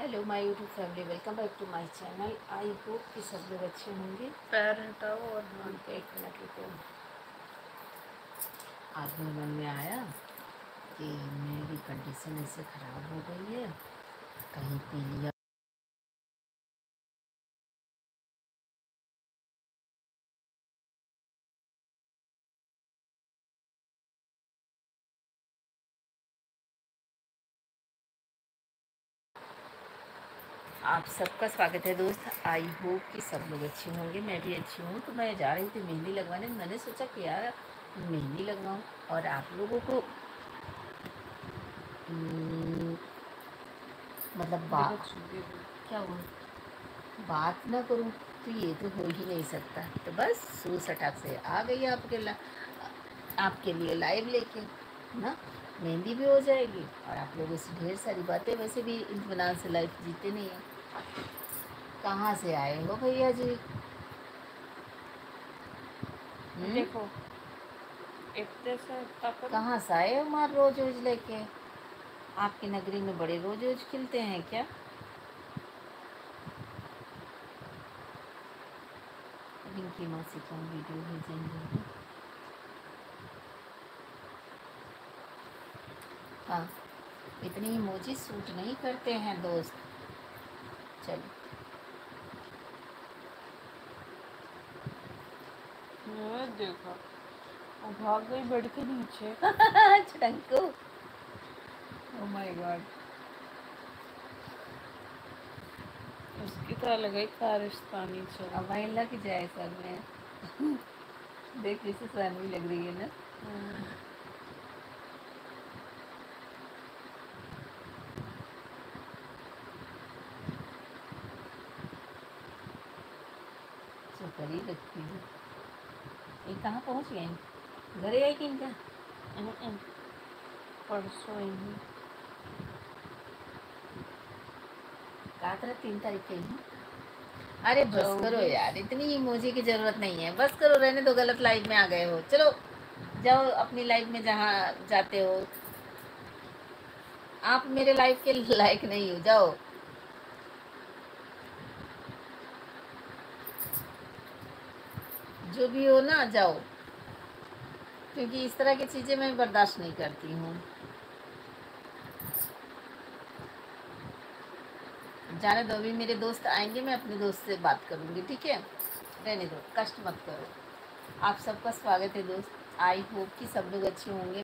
Hello my YouTube family, welcome back to my channel. I hope कि सब लोग अच्छे होंगे। पैर हटाओ और ठीक है, 1 मिनट रुको। आज मेरे मन में आया कि मेरी कंडीशन ऐसे ख़राब हो गई है, कहीं पी लिया। आप सबका स्वागत है दोस्त। आई होप कि सब लोग अच्छे होंगे, मैं भी अच्छी हूँ। तो मैं जा रही थी मेहंदी लगवाने। मैंने सोचा कि यार मेहंदी लगवाऊँ और आप लोगों को मतलब क्या हुआ, बात ना करूं तो ये तो हो ही नहीं सकता। तो बस सूर सटाक से आ गई आपके लिए लाइव लेके ना। मेहंदी भी हो जाएगी और आप लोगों से ढेर सारी बातें। वैसे भी इत्मीनान से लाइफ जीते नहीं है। कहाँ से आए हो भैया जी? देखो इतने से कहाँ से आए हो मार रोज रोज लेके? आपकी नगरी में बड़े रोज रोज खिलते हैं क्या? रिंकी मौसी को वीडियो भेजेंगे। हाँ, इतनी इमोजी सूट नहीं करते हैं दोस्त। चलो देखो वो भाग गई बेड के नीचे। चटंको। ओ माय गॉड, उसकी तो अलग ही कारस्तानी चल अब वही लग जाए सब में। देख कैसे शर्मी लग रही है ना। चुकरी लगती है। ये कहाँ पहुँच गए? घरे आई कि इनका परसों ही। कहा था 3 तारीख के ही। अरे बस करो जाओगे? यार, इतनी इमोजी की जरूरत नहीं है। बस करो, रहने दो। गलत लाइफ में आ गए हो। चलो जाओ अपनी लाइफ में जहाँ जाते हो। आप मेरे लाइफ के लायक नहीं हो, जाओ। जो भी हो ना, जाओ। क्योंकि इस तरह की चीज़ें मैं बर्दाश्त नहीं करती हूँ। जाने दो, अभी मेरे दोस्त आएंगे, मैं अपने दोस्त से बात करूँगी, ठीक है? रहने दो, कष्ट मत करो। आप सबका स्वागत है दोस्त। आई होप कि सब लोग अच्छे होंगे।